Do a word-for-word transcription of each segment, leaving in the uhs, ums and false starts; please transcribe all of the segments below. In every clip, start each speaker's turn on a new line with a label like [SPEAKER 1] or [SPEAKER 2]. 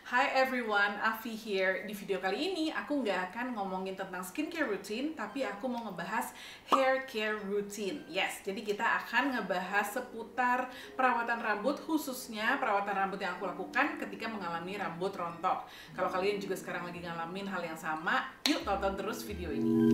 [SPEAKER 1] Hi everyone, Afi here. Di video kali ini aku nggak akan ngomongin tentang skincare routine, tapi aku mau ngebahas hair care routine. Yes, jadi kita akan ngebahas seputar perawatan rambut, khususnya perawatan rambut yang aku lakukan ketika mengalami rambut rontok. Kalau kalian juga sekarang lagi ngalamin hal yang sama, yuk tonton terus video ini.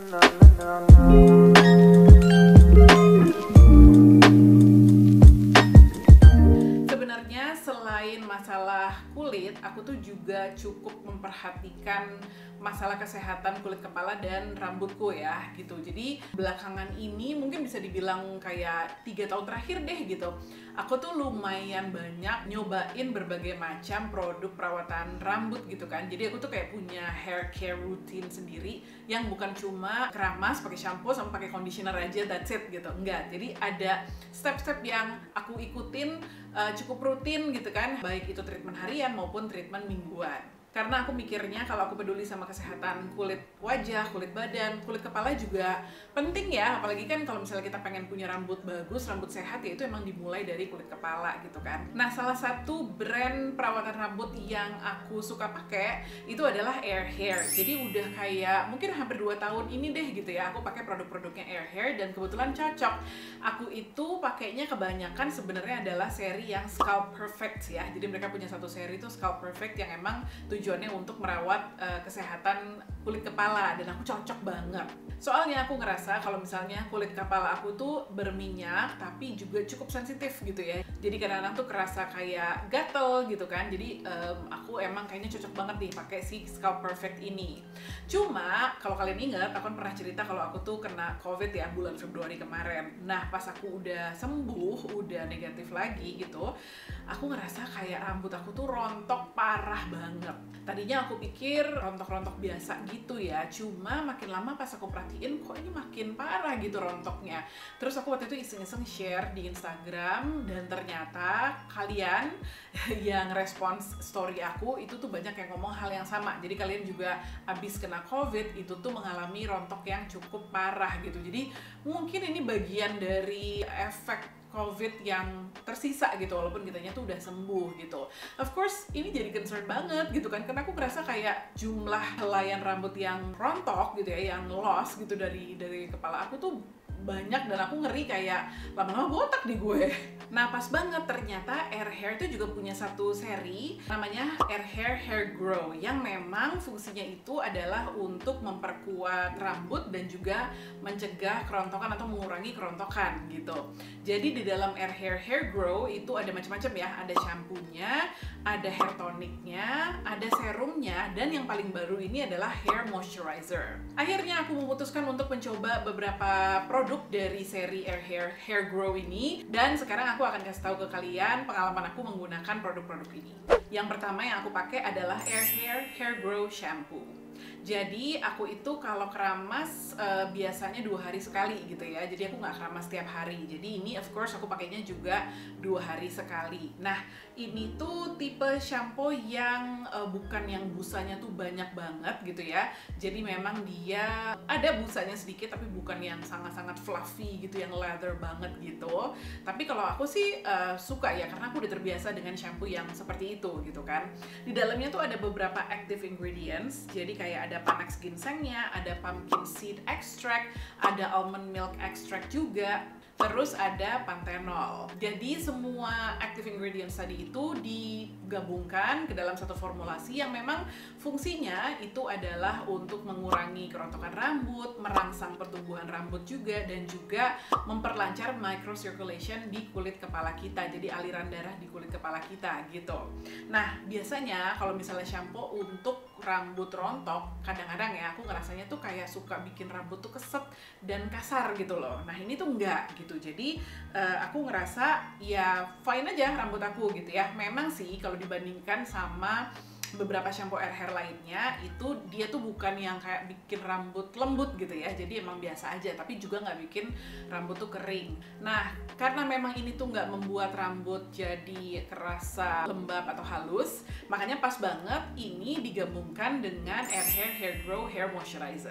[SPEAKER 1] Selain masalah kulit, aku tuh juga cukup memperhatikan masalah kesehatan kulit kepala dan rambutku ya gitu. Jadi belakangan ini mungkin bisa dibilang kayak tiga tahun terakhir deh gitu, aku tuh lumayan banyak nyobain berbagai macam produk perawatan rambut gitu kan. Jadi aku tuh kayak punya hair care routine sendiri yang bukan cuma keramas pakai shampoo sama pakai conditioner aja, that's it gitu. Enggak, jadi ada step-step yang aku ikutin uh, cukup rutin gitu kan, baik itu treatment harian maupun treatment mingguan. Karena aku mikirnya kalau aku peduli sama kesehatan kulit wajah, kulit badan, kulit kepala juga penting ya. Apalagi kan kalau misalnya kita pengen punya rambut bagus, rambut sehat, ya itu emang dimulai dari kulit kepala gitu kan. Nah, salah satu brand perawatan rambut yang aku suka pakai itu adalah Air Hair. Jadi udah kayak mungkin hampir dua tahun ini deh gitu ya, aku pakai produk-produknya Air Hair dan kebetulan cocok. Aku itu pakainya kebanyakan sebenarnya adalah seri yang Scalp Perfect ya. Jadi mereka punya satu seri itu Scalp Perfect yang emang tujuannya untuk merawat uh, kesehatan kulit kepala, dan aku cocok banget. Soalnya aku ngerasa kalau misalnya kulit kepala aku tuh berminyak tapi juga cukup sensitif gitu ya. Jadi kadang-kadang tuh kerasa kayak gatel gitu kan. Jadi um, aku emang kayaknya cocok banget nih pakai si Scalp Perfect ini. Cuma kalau kalian ingat, aku kan pernah cerita kalau aku tuh kena COVID ya bulan Februari kemarin. Nah, pas aku udah sembuh, udah negatif lagi gitu, aku ngerasa kayak rambut aku tuh rontok parah banget. Tadinya aku pikir rontok-rontok biasa gitu ya, cuma makin lama pas aku perhatiin kok ini makin parah gitu rontoknya. Terus aku waktu itu iseng-iseng share di Instagram, dan ternyata kalian yang respons story aku itu tuh banyak yang ngomong hal yang sama. Jadi kalian juga abis kena COVID itu tuh mengalami rontok yang cukup parah gitu. Jadi mungkin ini bagian dari efek COVID yang tersisa gitu, walaupun kitanya tuh udah sembuh gitu. Of course, ini jadi concern banget gitu kan, karena aku ngerasa kayak jumlah helaian rambut yang rontok gitu ya, yang loss gitu dari dari kepala aku tuh banyak, dan aku ngeri kayak lama-lama botak di gue. Nah, pas banget ternyata Air Hair itu juga punya satu seri namanya Air Hair Hair Grow, yang memang fungsinya itu adalah untuk memperkuat rambut dan juga mencegah kerontokan atau mengurangi kerontokan gitu. Jadi di dalam Air Hair Hair Grow itu ada macam-macam ya, ada shampoo-nya, ada hair toniknya, ada serumnya, dan yang paling baru ini adalah hair moisturizer. Akhirnya aku memutuskan untuk mencoba beberapa produk dari seri Air Hair Hair Grow ini, dan sekarang aku akan kasih tahu ke kalian pengalaman aku menggunakan produk-produk ini. Yang pertama yang aku pakai adalah Air Hair Hair Grow Shampoo. Jadi aku itu kalau keramas uh, biasanya dua hari sekali gitu ya. Jadi aku nggak keramas tiap hari. Jadi ini of course aku pakainya juga dua hari sekali. Nah, ini tuh tipe shampoo yang uh, bukan yang busanya tuh banyak banget gitu ya. Jadi memang dia ada busanya sedikit, tapi bukan yang sangat-sangat fluffy gitu, yang leather banget gitu. Tapi kalau aku sih uh, suka ya, karena aku udah terbiasa dengan shampoo yang seperti itu gitu kan. Di dalamnya tuh ada beberapa active ingredients. Jadi kayak ada Panax ginsengnya, ada pumpkin seed extract, ada almond milk extract juga, terus ada panthenol. Jadi semua active ingredients tadi itu digabungkan ke dalam satu formulasi yang memang fungsinya itu adalah untuk mengurangi kerontokan rambut, merangsang pertumbuhan rambut juga, dan juga memperlancar microcirculation di kulit kepala kita, jadi aliran darah di kulit kepala kita gitu. Nah, biasanya kalau misalnya shampoo untuk rambut rontok, kadang-kadang ya aku ngerasanya tuh kayak suka bikin rambut tuh keset dan kasar gitu loh. Nah, ini tuh enggak gitu. Jadi uh, aku ngerasa ya fine aja rambut aku gitu ya. Memang sih kalau dibandingkan sama beberapa shampoo air hair lainnya, itu dia tuh bukan yang kayak bikin rambut lembut gitu ya, jadi emang biasa aja, tapi juga nggak bikin rambut tuh kering. Nah, karena memang ini tuh nggak membuat rambut jadi kerasa lembab atau halus, makanya pas banget ini digabungkan dengan Air Hair Hair Grow Hair Moisturizer.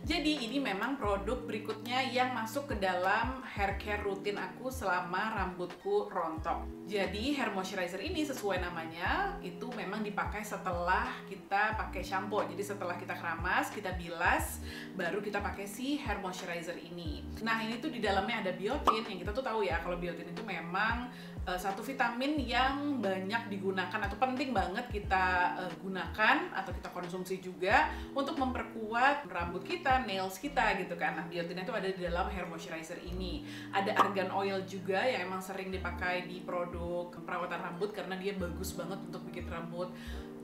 [SPEAKER 1] Jadi ini memang produk berikutnya yang masuk ke dalam hair care rutin aku selama rambutku rontok. Jadi hair moisturizer ini sesuai namanya itu memang dipakai setelah kita pakai shampoo. Jadi setelah kita keramas, kita bilas, baru kita pakai si hair moisturizer ini. Nah ini tuh di dalamnya ada biotin, yang kita tuh tahu ya kalau biotin itu memang uh, satu vitamin yang banyak digunakan atau penting banget kita uh, gunakan atau kita konsumsi juga untuk memperkuat rambut kita, nails kita gitu kan. Nah biotinnya itu ada di dalam hair moisturizer ini. Ada argan oil juga yang emang sering dipakai di produk perawatan rambut karena dia bagus banget untuk bikin rambut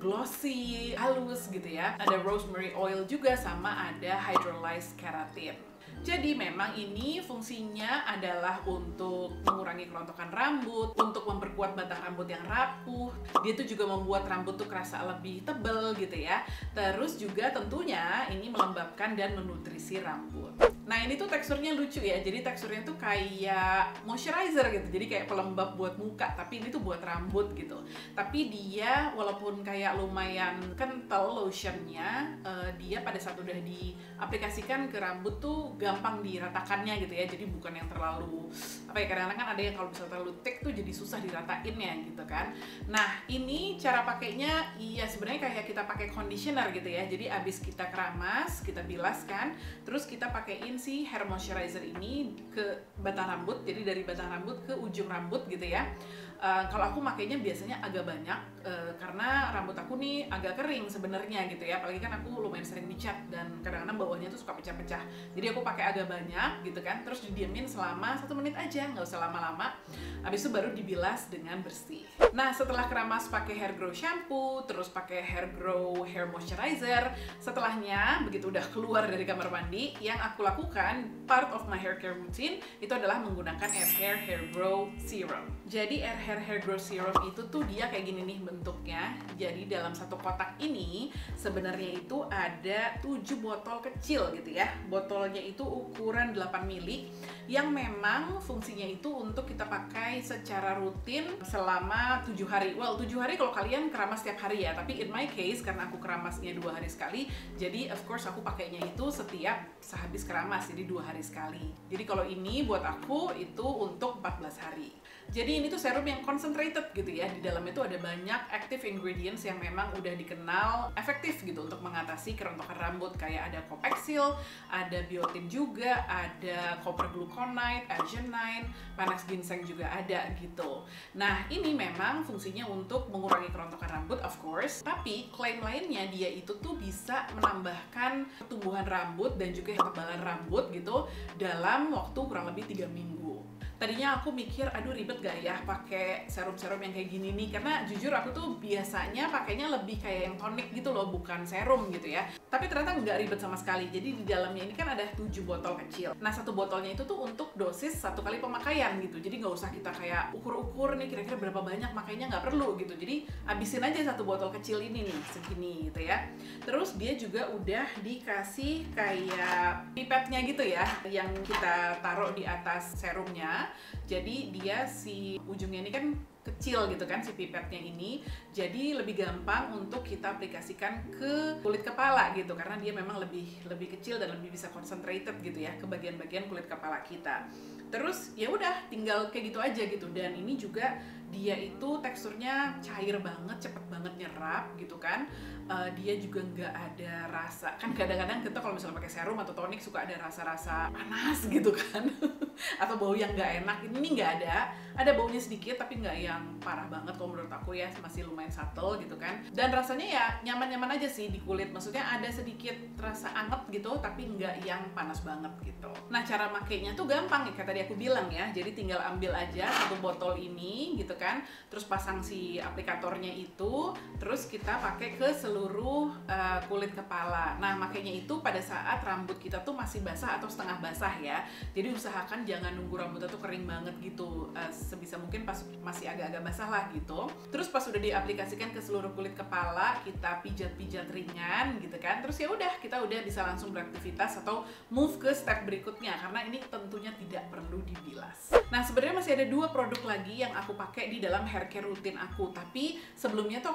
[SPEAKER 1] glossy, halus gitu ya. Ada rosemary oil juga, sama ada hydrolyzed keratin. Jadi memang ini fungsinya adalah untuk mengurangi kerontokan rambut, untuk memperkuat batang rambut yang rapuh. Dia tuh juga membuat rambut tuh kerasa lebih tebal gitu ya. Terus juga tentunya ini melembabkan dan menutrisi rambut. Nah ini tuh teksturnya lucu ya, jadi teksturnya tuh kayak moisturizer gitu, jadi kayak pelembab buat muka, tapi ini tuh buat rambut gitu. Tapi dia walaupun kayak lumayan kental lotionnya, uh, dia pada saat udah diaplikasikan ke rambut tuh gampang diratakannya gitu ya, jadi bukan yang terlalu apa ya, kadang-kadang kan ada yang kalau misalnya terlalu thick tuh jadi susah diratainnya gitu kan. Nah ini cara pakainya iya sebenarnya kayak kita pakai conditioner gitu ya, jadi abis kita keramas, kita bilas kan, terus kita pakein si hair moisturizer ini ke batang rambut, jadi dari batang rambut ke ujung rambut gitu ya. Uh, kalau aku makainya biasanya agak banyak uh, karena rambut aku nih agak kering sebenarnya gitu ya, apalagi kan aku lumayan sering dicat dan kadang-kadang bawahnya tuh suka pecah-pecah, jadi aku pakai agak banyak gitu kan, terus didiemin selama satu menit aja, nggak usah lama-lama, habis itu baru dibilas dengan bersih. Nah setelah keramas pakai hair grow shampoo, terus pakai hair grow hair moisturizer, setelahnya begitu udah keluar dari kamar mandi, yang aku lakukan part of my hair care routine itu adalah menggunakan air hair hair grow serum. Jadi air hair hair grow serum itu tuh dia kayak gini nih bentuknya. Jadi dalam satu kotak ini sebenarnya itu ada tujuh botol kecil gitu ya. Botolnya itu ukuran delapan mili yang memang fungsinya itu untuk kita pakai secara rutin selama tujuh hari. Well, tujuh hari kalau kalian keramas setiap hari ya, tapi in my case karena aku keramasnya dua hari sekali, jadi of course aku pakainya itu setiap sehabis keramas, jadi dua hari sekali. Jadi kalau ini buat aku itu untuk empat belas hari. Jadi ini tuh serum yang concentrated gitu ya, di dalam itu ada banyak active ingredients yang memang udah dikenal efektif gitu untuk mengatasi kerontokan rambut, kayak ada Copexyl, ada biotin juga, ada copper gluconate, arginine, panax ginseng juga ada gitu. Nah ini memang fungsinya untuk mengurangi kerontokan rambut of course, tapi klaim lainnya dia itu tuh bisa menambahkan pertumbuhan rambut dan juga ketebalan rambut gitu dalam waktu kurang lebih tiga minggu. Tadinya aku mikir, aduh ribet gak ya pakai serum-serum yang kayak gini nih, karena jujur aku tuh biasanya pakainya lebih kayak yang tonik gitu loh, bukan serum gitu ya. Tapi ternyata nggak ribet sama sekali. Jadi di dalamnya ini kan ada tujuh botol kecil. Nah satu botolnya itu tuh untuk dosis satu kali pemakaian gitu. Jadi nggak usah kita kayak ukur-ukur nih kira-kira berapa banyak makainya, nggak perlu gitu. Jadi habisin aja satu botol kecil ini nih, segini gitu ya. Terus dia juga udah dikasih kayak pipetnya gitu ya, yang kita taruh di atas serumnya. Jadi dia si ujungnya ini kan kecil gitu kan si pipetnya ini, jadi lebih gampang untuk kita aplikasikan ke kulit kepala gitu, karena dia memang lebih lebih kecil dan lebih bisa concentrated gitu ya ke bagian-bagian kulit kepala kita. Terus ya udah tinggal kayak gitu aja gitu, dan ini juga dia itu teksturnya cair banget, cepet banget nyerap gitu kan. Uh, dia juga nggak ada rasa, kan kadang-kadang kita kalau misalnya pakai serum atau tonik suka ada rasa-rasa panas gitu kan atau bau yang nggak enak. Ini nggak ada, ada baunya sedikit tapi nggak yang parah banget kalau menurut aku ya, masih lumayan subtle gitu kan. Dan rasanya ya nyaman-nyaman aja sih di kulit, maksudnya ada sedikit rasa anget gitu tapi nggak yang panas banget gitu. Nah cara makainya tuh gampang ya, kayak tadi aku bilang ya, jadi tinggal ambil aja satu botol ini gitu kan, terus pasang si aplikatornya itu, terus kita pakai ke seluruh seluruh uh, kulit kepala. Nah makanya itu pada saat rambut kita tuh masih basah atau setengah basah ya, jadi usahakan jangan nunggu rambutnya tuh kering banget gitu, uh, sebisa mungkin pas masih agak-agak basah lah gitu. Terus pas udah diaplikasikan ke seluruh kulit kepala, kita pijat-pijat ringan gitu kan, terus ya udah kita udah bisa langsung beraktivitas atau move ke step berikutnya, karena ini tentunya tidak perlu dibilas. Nah sebenarnya masih ada dua produk lagi yang aku pakai di dalam hair care rutin aku, tapi sebelumnya tuh aku pengen cerita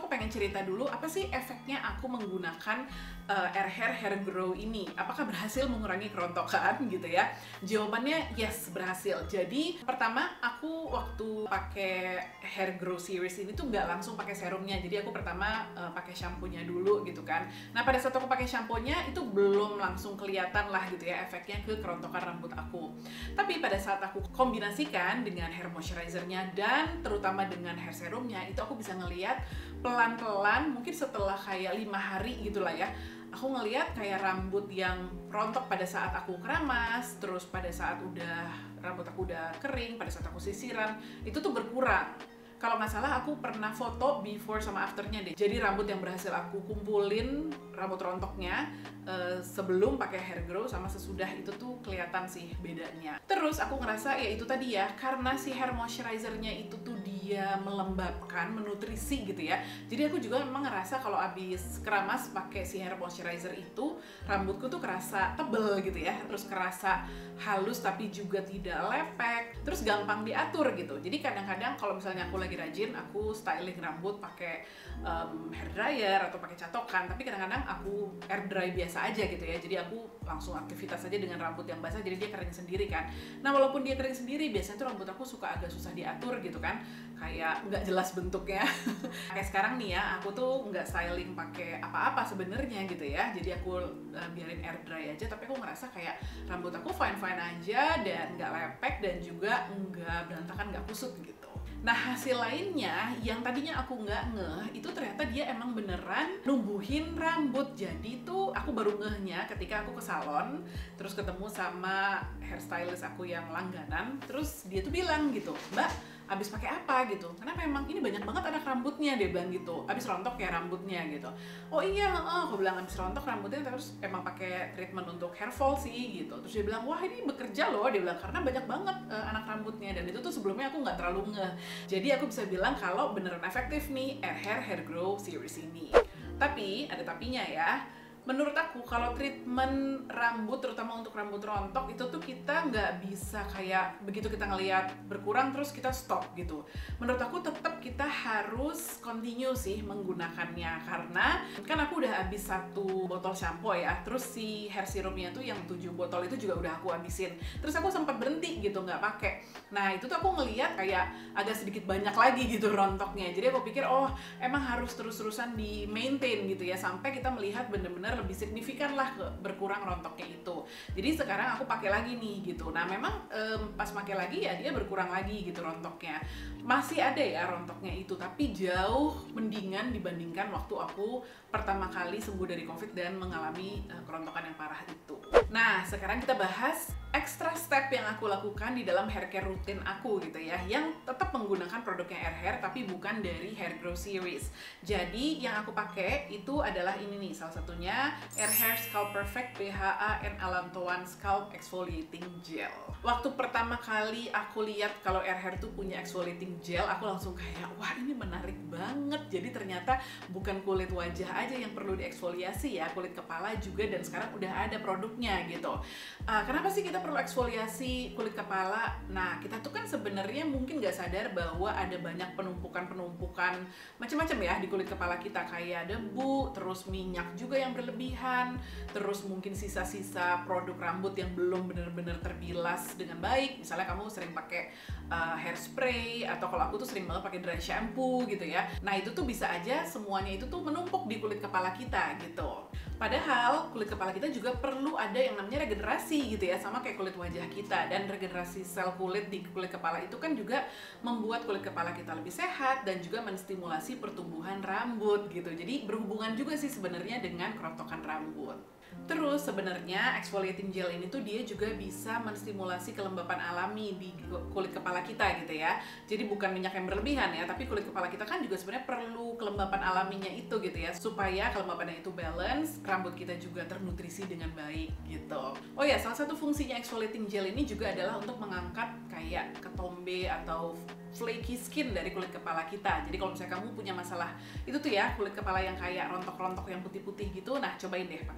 [SPEAKER 1] cerita dulu apa sih efeknya aku menggunakan uh, AirHair Hair Grow ini. Apakah berhasil mengurangi kerontokan gitu ya? Jawabannya yes, berhasil. Jadi pertama aku waktu pakai Hair Grow series ini tuh nggak langsung pakai serumnya. Jadi aku pertama uh, pakai shampoo-nya dulu gitu kan. Nah pada saat aku pakai shampoo-nya itu belum langsung kelihatan lah gitu ya efeknya ke kerontokan rambut aku. Tapi pada saat aku kombinasikan dengan hair moisturizer-nya dan terutama dengan hair serumnya, itu aku bisa ngelihat pelan-pelan mungkin setelah kayak lima hari gitulah ya, aku ngelihat kayak rambut yang rontok pada saat aku keramas, terus pada saat udah rambut aku udah kering, pada saat aku sisiran itu tuh berkurang. Kalau nggak salah aku pernah foto before sama afternya deh. Jadi rambut yang berhasil aku kumpulin, rambut rontoknya uh, sebelum pakai hair grow sama sesudah itu tuh kelihatan sih bedanya. Terus aku ngerasa ya itu tadi ya, karena si hair moisturizer-nya itu tuh dia melembabkan, menutrisi gitu ya. Jadi aku juga memang ngerasa kalau abis keramas pakai si hair moisturizer itu, rambutku tuh kerasa tebel gitu ya. Terus kerasa halus tapi juga tidak lepek. Terus gampang diatur gitu. Jadi kadang-kadang kalau misalnya aku lagi rajin, aku styling rambut pakai um, hair dryer atau pakai catokan, tapi kadang-kadang aku air dry biasa aja gitu ya. Jadi aku langsung aktivitas aja dengan rambut yang basah, jadi dia kering sendiri kan. Nah walaupun dia kering sendiri, biasanya tuh rambut aku suka agak susah diatur gitu kan, kayak nggak jelas bentuknya. Kayak sekarang nih ya, aku tuh nggak styling pakai apa-apa sebenarnya gitu ya. Jadi aku uh, biarin air dry aja, tapi aku ngerasa kayak rambut aku fine-fine aja dan nggak lepek dan juga nggak berantakan, nggak kusut gitu. Nah hasil lainnya yang tadinya aku nggak ngeh, itu ternyata dia emang beneran numbuhin rambut. Jadi tuh aku baru ngehnya ketika aku ke salon, terus ketemu sama hairstylist aku yang langganan, terus dia tuh bilang gitu, "Mbak, abis pakai apa gitu? Karena memang ini banyak banget anak rambutnya," dia bilang gitu. "Abis rontok ya rambutnya," gitu. "Oh iya, oh, aku bilang abis rontok rambutnya, terus emang pakai treatment untuk hair fall sih," gitu. Terus dia bilang, "Wah ini bekerja loh," dia bilang, "karena banyak banget uh, anak rambutnya." Dan itu tuh sebelumnya aku nggak terlalu ngeh. Jadi aku bisa bilang kalau beneran efektif nih AirHair Hair Grow series ini. Tapi ada tapinya ya. Menurut aku kalau treatment rambut, terutama untuk rambut rontok, itu tuh kita nggak bisa kayak begitu kita ngelihat berkurang terus kita stop gitu. Menurut aku tetap kita harus continue sih menggunakannya, karena kan aku udah habis satu botol shampoo ya, terus si hair serumnya tuh yang tujuh botol itu juga udah aku habisin. Terus aku sempat berhenti gitu nggak pakai. Nah itu tuh aku ngelihat kayak agak sedikit banyak lagi gitu rontoknya. Jadi aku pikir oh emang harus terus-terusan di maintain gitu ya sampai kita melihat bener-bener lebih signifikan lah ke berkurang rontoknya itu. Jadi sekarang aku pakai lagi nih gitu. Nah memang um, pas pakai lagi ya dia berkurang lagi gitu rontoknya. Masih ada ya rontoknya itu, tapi jauh mendingan dibandingkan waktu aku pertama kali sembuh dari COVID dan mengalami uh, kerontokan yang parah itu. Nah sekarang kita bahas extra step yang aku lakukan di dalam hair care rutin aku gitu ya, yang tetap menggunakan produknya AirHair tapi bukan dari Hair Grow series. Jadi yang aku pakai itu adalah ini nih, salah satunya AirHair Scalp Perfect B H A and Allantoin Scalp Exfoliating Gel. Waktu pertama kali aku lihat kalau AirHair tuh punya exfoliating gel, aku langsung kayak wah ini menarik banget. Jadi ternyata bukan kulit wajah aja yang perlu dieksfoliasi ya, kulit kepala juga, dan sekarang udah ada produknya gitu. Uh, kenapa sih kita perlu eksfoliasi kulit kepala? Nah kita tuh kan sebenarnya mungkin nggak sadar bahwa ada banyak penumpukan-penumpukan macam-macam ya di kulit kepala kita, kayak debu, terus minyak juga yang berlebihan, terus mungkin sisa-sisa produk rambut yang belum benar-benar terbilas dengan baik. Misalnya kamu sering pakai uh, hairspray, atau kalau aku tuh sering banget pakai dry shampoo gitu ya. Nah itu tuh bisa aja semuanya itu tuh menumpuk di kulit kepala kita gitu. Padahal kulit kepala kita juga perlu ada yang namanya regenerasi gitu ya, sama kayak kulit wajah kita. Dan regenerasi sel kulit di kulit kepala itu kan juga membuat kulit kepala kita lebih sehat dan juga menstimulasi pertumbuhan rambut gitu. Jadi berhubungan juga sih sebenarnya dengan kerontokan rambut. Terus sebenarnya exfoliating gel ini tuh dia juga bisa menstimulasi kelembapan alami di kulit kepala kita gitu ya. Jadi bukan minyak yang berlebihan ya, tapi kulit kepala kita kan juga sebenarnya perlu kelembapan alaminya itu gitu ya, supaya kelembapannya itu balance, rambut kita juga ternutrisi dengan baik gitu. Oh ya, salah satu fungsinya exfoliating gel ini juga adalah untuk mengangkat kayak ketombe atau flaky skin dari kulit kepala kita. Jadi kalau misalnya kamu punya masalah itu tuh ya, kulit kepala yang kayak rontok-rontok yang putih-putih gitu, nah cobain deh pakai ini.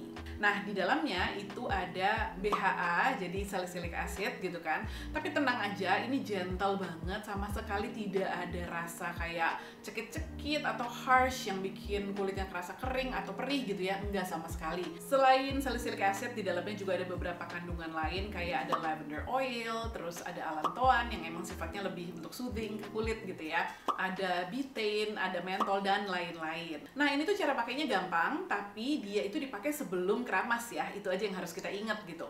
[SPEAKER 1] ini. Nah, di dalamnya itu ada B H A, jadi salicylic acid gitu kan. Tapi tenang aja, ini gentle banget, sama sekali tidak ada rasa kayak cekit-cekit atau harsh yang bikin kulitnya kerasa kering atau perih gitu ya, enggak sama sekali. Selain salicylic acid, di dalamnya juga ada beberapa kandungan lain kayak ada lavender oil, terus ada allantoin yang emang sifatnya lebih untuk soothing ke kulit gitu ya. Ada betaine, ada menthol dan lain-lain. Nah, ini tuh cara pakainya gampang, tapi dia itu dipakai sebelum keramas ya, itu aja yang harus kita ingat gitu.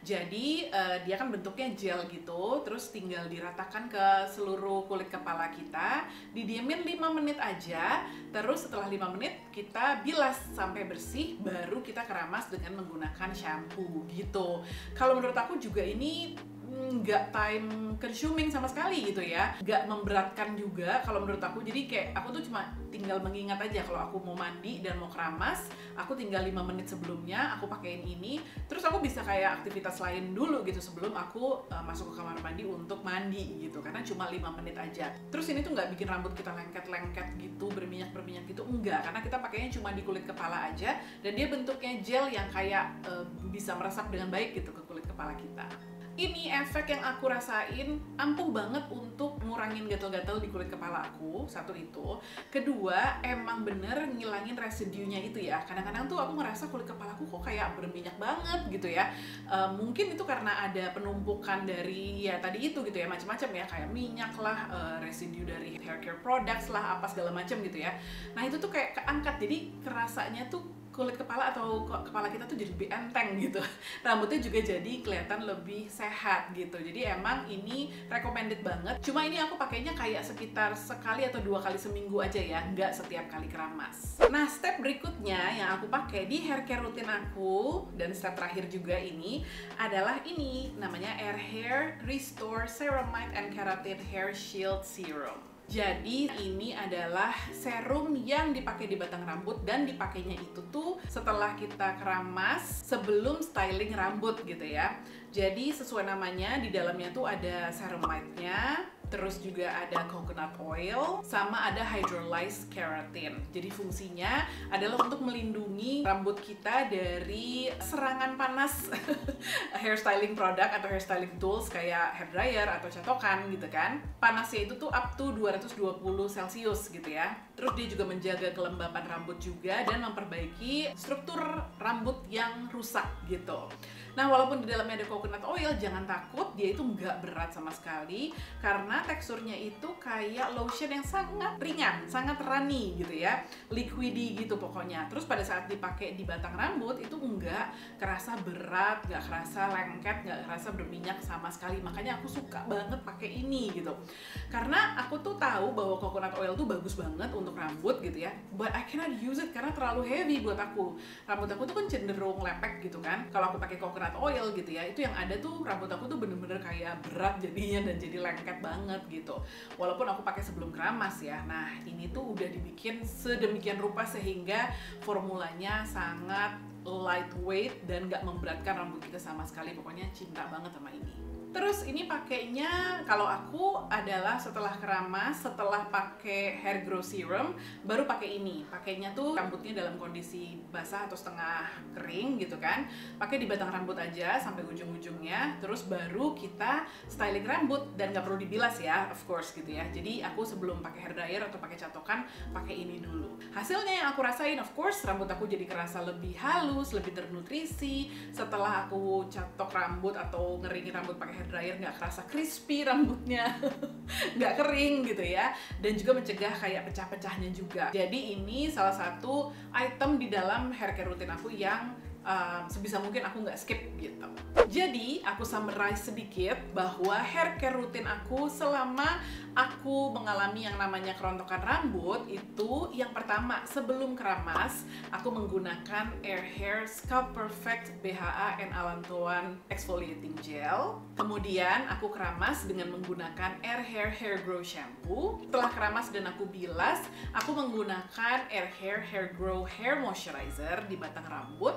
[SPEAKER 1] Jadi uh, dia kan bentuknya gel gitu, terus tinggal diratakan ke seluruh kulit kepala kita, didiemin lima menit aja, terus setelah lima menit kita bilas sampai bersih, baru kita keramas dengan menggunakan shampoo gitu. Kalau menurut aku juga ini nggak time consuming sama sekali gitu ya, nggak memberatkan juga kalau menurut aku. Jadi kayak aku tuh cuma tinggal mengingat aja kalau aku mau mandi dan mau keramas, aku tinggal lima menit sebelumnya aku pakein ini, terus aku bisa kayak aktivitas lain dulu gitu sebelum aku uh, masuk ke kamar mandi untuk mandi gitu, karena cuma lima menit aja. Terus ini tuh nggak bikin rambut kita lengket-lengket gitu, berminyak-berminyak gitu, enggak, karena kita pakainya cuma di kulit kepala aja, dan dia bentuknya gel yang kayak uh, bisa meresap dengan baik gitu ke kulit kepala kita. Ini efek yang aku rasain ampuh banget untuk ngurangin gatal-gatal di kulit kepala aku, satu itu. Kedua, emang bener ngilangin residunya itu ya. Kadang-kadang tuh aku ngerasa kulit kepala aku kok kayak berminyak banget gitu ya. E, mungkin itu karena ada penumpukan dari ya tadi itu gitu ya, macam-macam ya, kayak minyak lah, e, residu dari hair care products lah, apa segala macam gitu ya. Nah itu tuh kayak keangkat, jadi kerasanya tuh kulit kepala atau kepala kita tuh jadi lebih enteng gitu, rambutnya juga jadi kelihatan lebih sehat gitu. Jadi emang ini recommended banget. Cuma ini aku pakainya kayak sekitar sekali atau dua kali seminggu aja ya, nggak setiap kali keramas. Nah, step berikutnya yang aku pakai di hair care rutin aku, dan step terakhir juga ini adalah ini, namanya Air Hair Restore Ceramide and Keratin Hair Shield Serum. Jadi ini adalah serum yang dipakai di batang rambut, dan dipakainya itu tuh setelah kita keramas sebelum styling rambut gitu ya. Jadi sesuai namanya, di dalamnya tuh ada ceramide-nya, terus juga ada coconut oil, sama ada hydrolyzed keratin. Jadi fungsinya adalah untuk melindungi rambut kita dari serangan panas hairstyling product atau hairstyling tools kayak hair dryer atau catokan gitu kan. Panasnya itu tuh up to dua ratus dua puluh celcius gitu ya. Terus dia juga menjaga kelembapan rambut juga dan memperbaiki struktur rambut yang rusak gitu. Nah, walaupun di dalamnya ada coconut oil, jangan takut, dia itu nggak berat sama sekali karena teksturnya itu kayak lotion yang sangat ringan, sangat runny gitu ya, liquidy gitu pokoknya. Terus pada saat dipakai di batang rambut itu nggak kerasa berat, nggak kerasa lengket, nggak kerasa berminyak sama sekali. Makanya aku suka banget pakai ini gitu, karena aku tuh tahu bahwa coconut oil tuh bagus banget untuk rambut gitu ya, but I cannot use it karena terlalu heavy buat aku. Rambut aku tuh kan cenderung lepek gitu kan. Kalau aku pakai coconut oil gitu ya, itu yang ada tuh rambut aku tuh bener-bener kayak berat jadinya dan jadi lengket banget gitu, walaupun aku pakai sebelum keramas ya. Nah ini tuh udah dibikin sedemikian rupa sehingga formulanya sangat lightweight dan gak memberatkan rambut kita sama sekali. Pokoknya cinta banget sama ini. Terus ini pakainya kalau aku adalah setelah keramas, setelah pakai hair grow serum, baru pakai ini. Pakainya tuh rambutnya dalam kondisi basah atau setengah kering gitu kan. Pakai di batang rambut aja sampai ujung-ujungnya. Terus baru kita styling rambut dan nggak perlu dibilas ya, of course gitu ya. Jadi aku sebelum pakai hair dryer atau pakai catokan, pakai ini dulu. Hasilnya yang aku rasain, of course, rambut aku jadi kerasa lebih halus, lebih ternutrisi. Setelah aku catok rambut atau ngeringin rambut pakai hair dryer, nggak kerasa crispy rambutnya, nggak kering gitu ya, dan juga mencegah kayak pecah-pecahnya juga. Jadi ini salah satu item di dalam hair care rutin aku yang Uh, sebisa mungkin aku nggak skip gitu. Jadi aku summarize sedikit bahwa hair care rutin aku selama aku mengalami yang namanya kerontokan rambut itu, yang pertama sebelum keramas aku menggunakan Air Hair Scalp Perfect B H A and Allantoin Exfoliating Gel. Kemudian aku keramas dengan menggunakan Air Hair Hair Grow Shampoo. Setelah keramas dan aku bilas, aku menggunakan Air Hair Hair Grow Hair Moisturizer di batang rambut.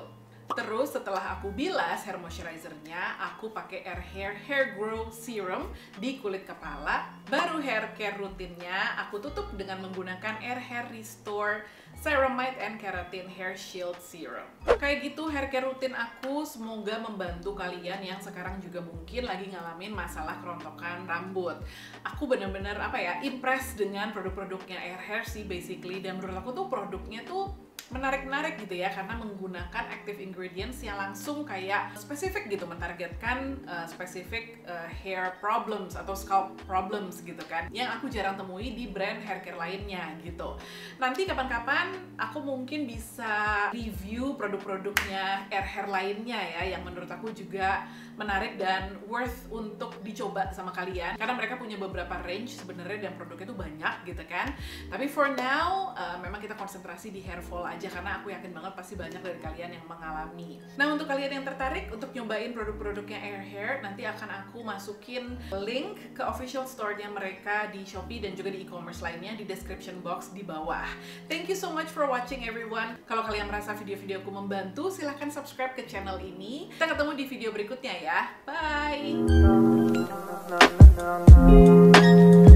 [SPEAKER 1] Terus setelah aku bilas hair moisturizernya, aku pakai Air Hair Hair Grow Serum di kulit kepala. Baru hair care rutinnya aku tutup dengan menggunakan Air Hair Restore Ceramide and Keratin Hair Shield Serum. Kayak gitu hair care rutin aku, semoga membantu kalian yang sekarang juga mungkin lagi ngalamin masalah kerontokan rambut. Aku bener-bener apa ya, impress dengan produk-produknya Air Hair sih basically, dan menurut aku tuh produknya tuh menarik-menarik gitu ya, karena menggunakan active ingredients yang langsung kayak spesifik gitu, mentargetkan uh, spesifik uh, hair problems atau scalp problems gitu kan, yang aku jarang temui di brand hair care lainnya gitu. Nanti kapan-kapan aku mungkin bisa review produk-produknya Air Hair lainnya ya, yang menurut aku juga menarik dan worth untuk dicoba sama kalian, karena mereka punya beberapa range sebenarnya dan produknya tuh banyak gitu kan. Tapi for now uh, memang kita konsentrasi di hair fall aja, karena aku yakin banget pasti banyak dari kalian yang mengalami. Nah, untuk kalian yang tertarik untuk nyobain produk-produknya Air Hair, nanti akan aku masukin link ke official store-nya mereka di Shopee dan juga di e-commerce lainnya di description box di bawah. Thank you so much for watching everyone. Kalau kalian merasa video-videoku membantu, silahkan subscribe ke channel ini. Kita ketemu di video berikutnya ya. Bye!